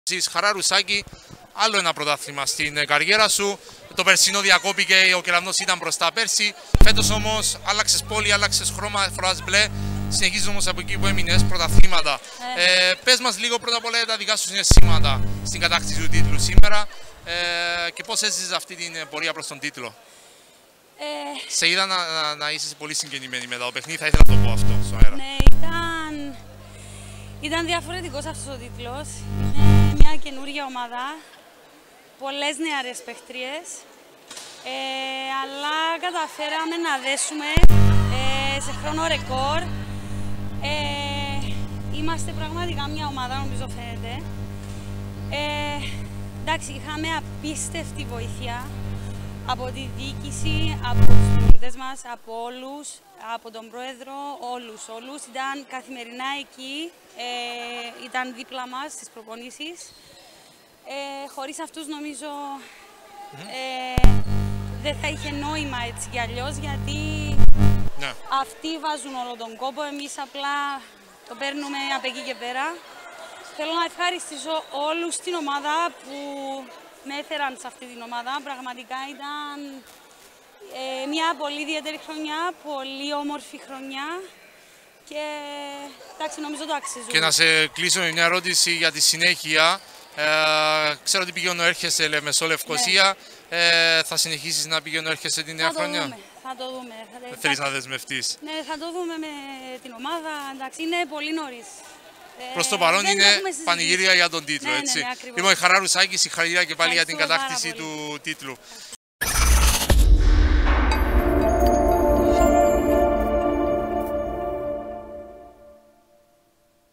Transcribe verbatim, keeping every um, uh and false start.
Χαραρουσάκη, άλλο ένα πρωτάθλημα στην καριέρα σου. Το περσινό διακόπηκε, ο κεραυνός ήταν μπροστά πέρσι. Φέτος όμως άλλαξες πόλη, άλλαξες χρώμα, φοράς μπλε. Συνεχίζεις όμως από εκεί που έμεινες, πρωταθλήματα. Ε. Ε, πες μας λίγο πρώτα απ' όλα τα δικά σου συναισθήματα στην κατάκτηση του τίτλου σήμερα ε, και πώς έζησες αυτή την πορεία προς τον τίτλο. Ε... Σε είδα να, να, να είσαι πολύ συγκινημένη μετά το παιχνίδι, θα ήθελα να το πω αυτό στο αέρα. Ναι, ήταν, ήταν διαφορετικός αυτός ο τίτλος. Είναι μια καινούργια ομάδα, πολλές νεαρές παίχτριες, ε, αλλά καταφέραμε να δέσουμε ε, σε χρόνο ρεκόρ. Ε, είμαστε πραγματικά μια ομάδα, νομίζω φαίνεται. Ε, εντάξει, είχαμε απίστευτη βοήθεια από τη διοίκηση, από τους πολίτες μας, από όλους, από τον πρόεδρο, όλους, όλους. Ήταν καθημερινά εκεί, ε, ήταν δίπλα μας στις προπονήσεις. Ε, χωρίς αυτούς νομίζω ε, δεν θα είχε νόημα έτσι κι αλλιώς, γιατί ναι. Αυτοί βάζουν όλο τον κόπο, εμείς απλά το παίρνουμε από εκεί και πέρα. Θέλω να ευχαριστήσω όλους την ομάδα που με έφεραν σε αυτή την ομάδα. Πραγματικά ήταν ε, μια πολύ ιδιαίτερη χρονιά, πολύ όμορφη χρονιά και εντάξει, νομίζω το αξίζουμε. Και να σε κλείσω με μια ερώτηση για τη συνέχεια. Ε, ξέρω ότι πηγαίνω έρχεσαι Λεμεσό Λευκοσία. Ναι. Ε, θα συνεχίσεις να πηγαίνω έρχεσαι την νέα θα χρονιά. Το δούμε, θα το δούμε. Δεν θέλεις να δεσμευτείς. Ναι, θα το δούμε με την ομάδα. Εντάξει, είναι πολύ νωρίς. Προς το παρόν είναι πανηγύρια για τον τίτλο, ναι, έτσι. Ναι, ναι, λοιπόν, η Χαραρουσάκη, συγχαρητήρια και πάλι Ευχαριστούμε για την κατάκτηση του τίτλου.